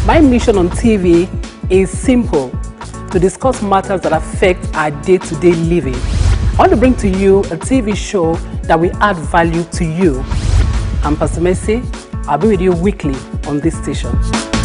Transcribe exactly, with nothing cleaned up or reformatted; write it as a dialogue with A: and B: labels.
A: My mission on T V is simple: to discuss matters that affect our day-to-day living. I want to bring to you a T V show that will add value to you. I'm Pastor Mercy. I'll be with you weekly on this station.